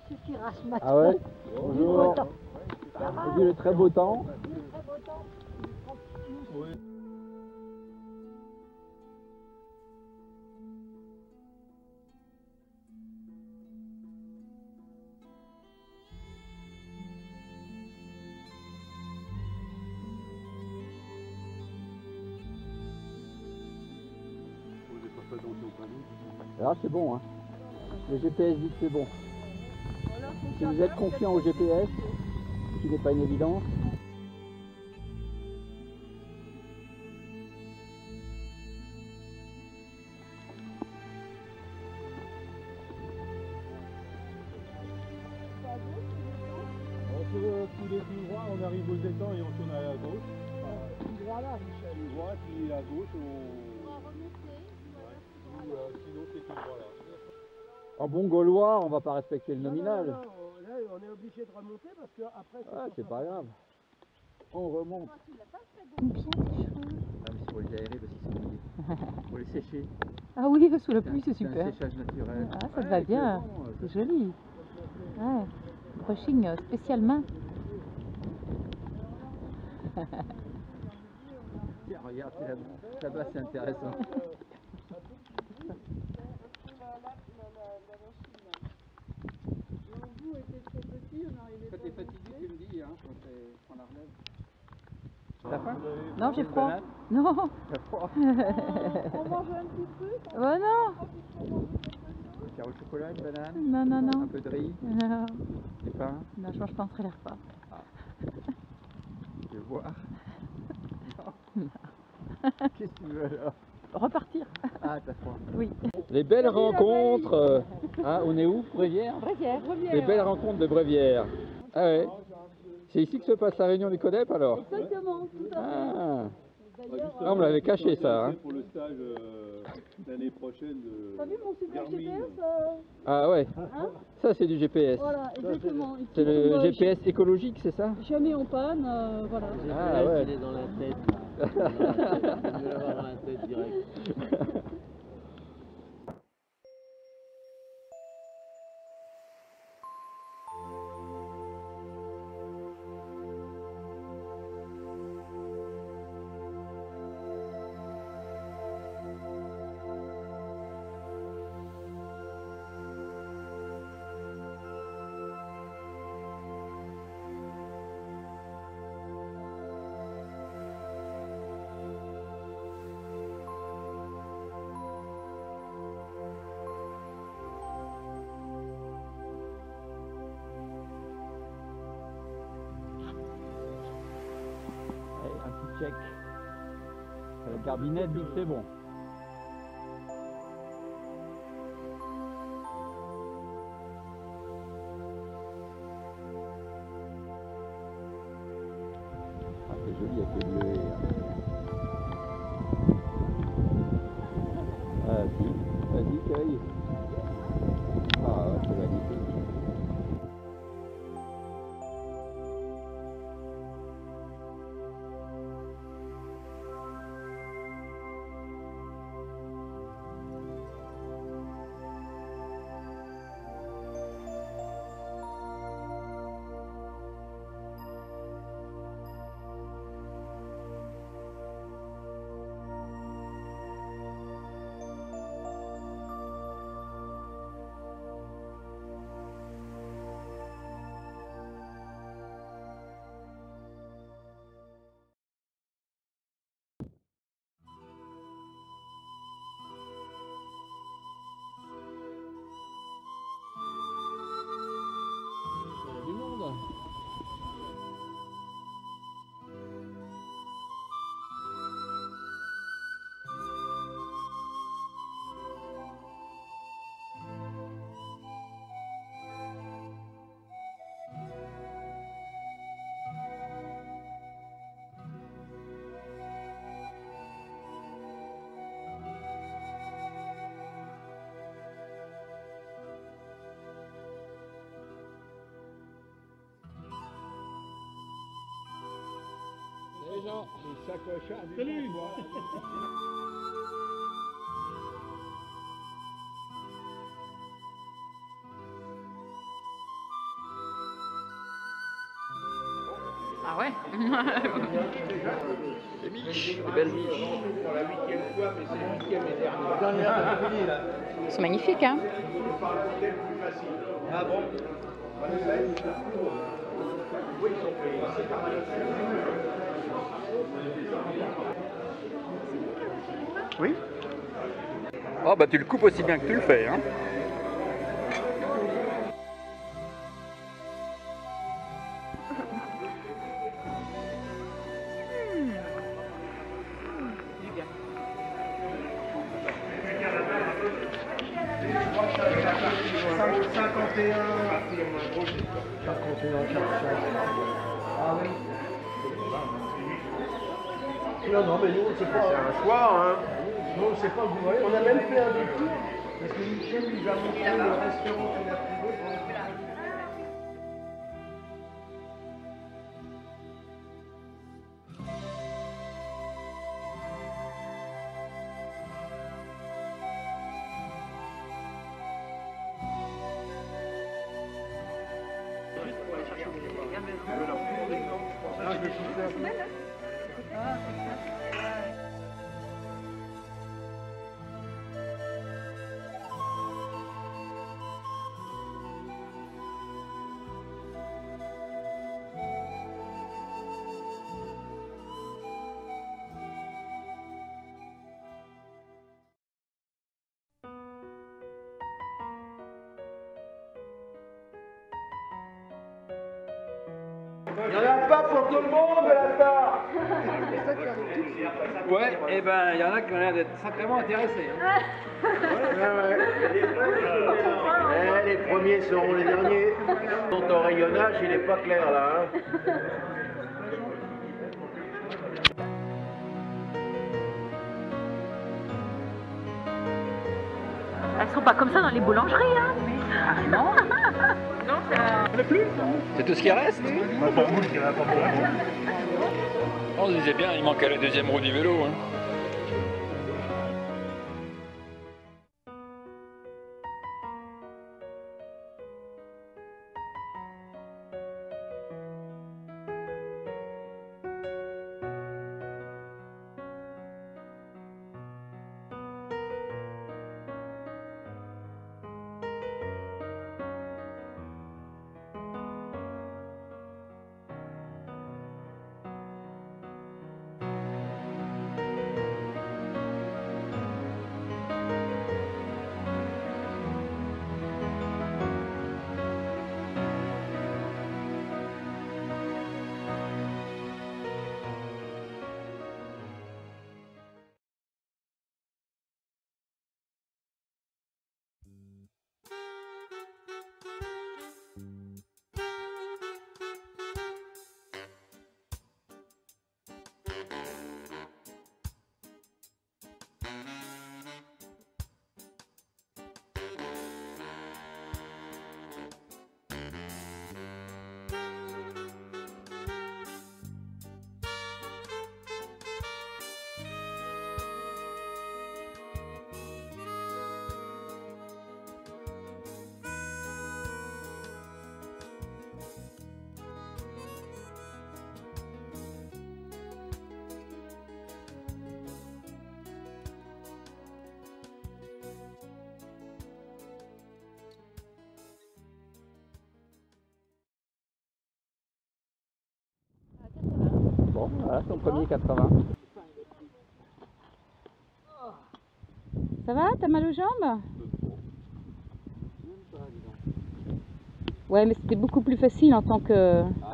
suffira ce matin. Ah ouais? Bonjour. J'ai vu le très beau temps. Oui. Alors c'est bon, hein. Le GPS dit que c'est bon. Si vous êtes confiant au GPS, ce qui n'est pas une évidence. On peut couler tout droit, on arrive aux étangs et on tourne à la gauche. Tout droit là, Michel. Tout droit, puis à gauche, on va remonter. Sinon, c'est tout droit là. En bon gaulois, on va pas respecter le nominal. Non, là, on est obligé de remonter parce que après. Ah, c'est pas grave. On remonte. Bien tes cheveux. Ah, mais c'est pour les aérer parce qu'ils sont mouillés. Pour les sécher. Ah oui, sous la pluie, c'est C'est super. un séchage naturel. Ah, ça te va bien. C'est joli. Ouais. Brushing spécial main. Tiens, regarde, là-bas c'est intéressant. Quand t'es fatigué, tu me dis, hein, quand on la relève. T'as faim? Non, j'ai froid. Non. T'as froid? On mange un petit truc. Oh non. Carreau de chocolat, une banane? Non, non, non. Un peu de riz? Non. Du pain? Non, je mange pas entre les repas. Je vais voir. Non. Qu'est-ce que tu veux alors? Repartir. Ah, t'as froid. Oui. Les belles rencontres. Hein, on est où? Brévière? Brévière. Les belles rencontres de Brévière. Ah ouais. C'est ici que se passe la réunion du CODEP alors? Exactement, tout à fait. Ah, D'ailleurs, on me l'avait caché ça. Hein. Pour le stage l'année prochaine de. t'as vu mon super GPS Ah ouais. hein? Ça c'est du GPS. Voilà, exactement. C'est le GPS écologique, c'est ça? Jamais en panne, voilà. Ah ouais. Il est dans la tête. Il doit l'avoir dans la tête direct. Un petit check. Le carbinet dit que c'est bon. Ah, c'est joli avec les bleus. Vas-y, cueille. Ah ouais, c'est magnifique. Du monde. Les gens, les sacoches. Salut. Les miches, les belles miches. Pour la 8e fois, mais c'est le 8e et dernier. Ils sont magnifiques, hein? Par l'hôtel plus facile. Ah bon? Oui, ils sont payés. C'est pas mal. Oui. Oh bah tu le coupes aussi bien que tu le fais, hein. Non, non, mais nous, c'est pas un choix, hein. Non, c'est pas vous voyez. On a même fait un détour, parce que Michel nous a montré le restaurant qu'il a trouvé. Il n'y en a pas pour tout le monde, là-bas. Ouais, et ben il y en a qui ont l'air d'être sacrément intéressés. Hein. Les premiers seront les derniers. Ton rayonnage, il n'est pas clair, là. Hein. Elles sont pas comme ça dans les boulangeries, hein? Non. C'est tout ce qui reste. On se disait bien, il manquait la deuxième roue du vélo. Hein. Bon, voilà ton premier 80. Ça va? T'as mal aux jambes? Ouais, mais c'était beaucoup plus facile en tant que...